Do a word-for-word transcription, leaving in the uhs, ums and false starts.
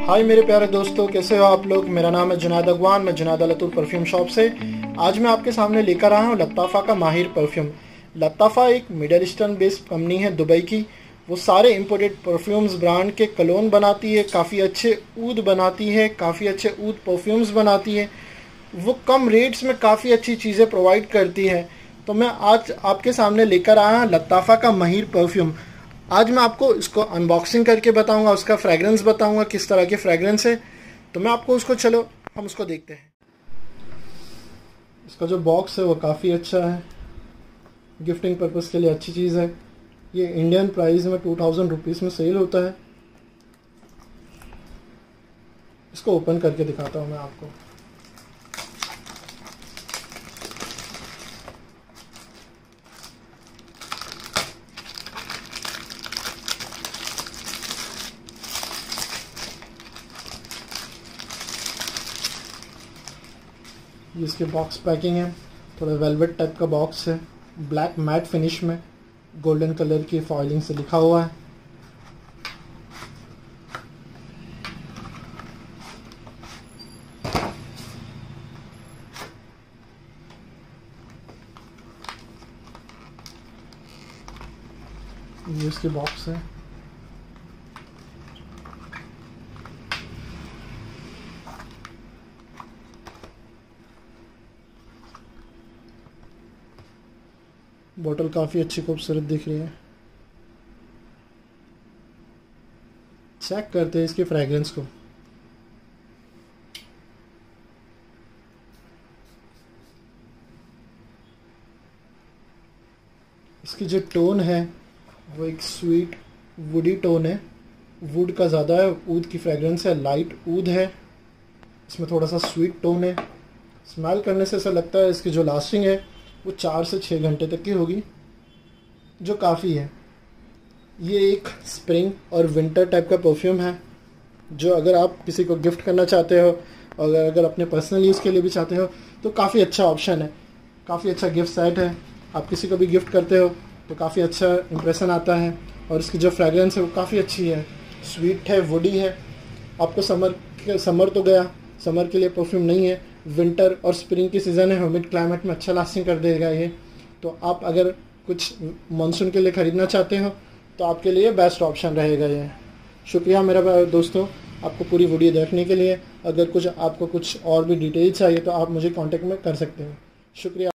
हाय मेरे प्यारे दोस्तों, कैसे हो आप लोग। मेरा नाम है जुनाद अगवान, मैं जुनाद लतूर परफ्यूम शॉप से आज मैं आपके सामने लेकर आया हूँ लत्ताफ़ा का माहिर परफ्यूम। लत्ताफ़ा एक मिडल ईस्टर्न बेस्ड कंपनी है दुबई की। वो सारे इंपोर्टेड परफ्यूम्स ब्रांड के कलोन बनाती है, काफ़ी अच्छे ऊद बनाती है, काफ़ी अच्छे ऊद परफ्यूम्स बनाती है। वो कम रेट्स में काफ़ी अच्छी चीज़ें प्रोवाइड करती है। तो मैं आज आपके सामने लेकर आया लत्ताफ़ा का माहिर परफ्यूम। आज मैं आपको इसको अनबॉक्सिंग करके बताऊंगा, उसका फ्रेगरेंस बताऊंगा किस तरह के फ्रेगरेंस है। तो मैं आपको उसको, चलो हम उसको देखते हैं। इसका जो बॉक्स है वो काफ़ी अच्छा है, गिफ्टिंग पर्पज़ के लिए अच्छी चीज़ है। ये इंडियन प्राइस में टू थाउजेंड रुपीज़ में सेल होता है। इसको ओपन करके दिखाता हूँ मैं आपको। ये इसके बॉक्स पैकिंग है, थोड़ा वेलवेट टाइप का बॉक्स है, ब्लैक मैट फिनिश में गोल्डन कलर की फॉइलिंग से लिखा हुआ है। ये इसके बॉक्स है। बोतल काफ़ी अच्छी खूबसूरत दिख रही है। चेक करते हैं इसकी फ्रेगरेंस को। इसकी जो टोन है वो एक स्वीट वुडी टोन है। वुड का ज़्यादा है, ऊद की फ्रेगरेंस है, लाइट ऊद है। इसमें थोड़ा सा स्वीट टोन है। स्मेल करने से ऐसा लगता है इसकी जो लास्टिंग है वो चार से छः घंटे तक की होगी, जो काफ़ी है। ये एक स्प्रिंग और विंटर टाइप का परफ्यूम है, जो अगर आप किसी को गिफ्ट करना चाहते हो और अगर अपने पर्सनल यूज़ के लिए भी चाहते हो तो काफ़ी अच्छा ऑप्शन है। काफ़ी अच्छा गिफ्ट सेट है। आप किसी को भी गिफ्ट करते हो तो काफ़ी अच्छा इंप्रेशन आता है। और इसकी जो फ्रेगरेंस है वो काफ़ी अच्छी है, स्वीट है, वुडी है। आपको समर समर तो गया, समर के लिए परफ्यूम नहीं है, विंटर और स्प्रिंग की सीज़न है, ह्यूमिड क्लाइमेट में अच्छा लास्टिंग कर देगा ये। तो आप अगर कुछ मानसून के लिए ख़रीदना चाहते हो तो आपके लिए बेस्ट ऑप्शन रहेगा ये। शुक्रिया मेरा दोस्तों आपको पूरी वीडियो देखने के लिए। अगर कुछ आपको कुछ और भी डिटेल चाहिए तो आप मुझे कांटेक्ट में कर सकते हो। शुक्रिया।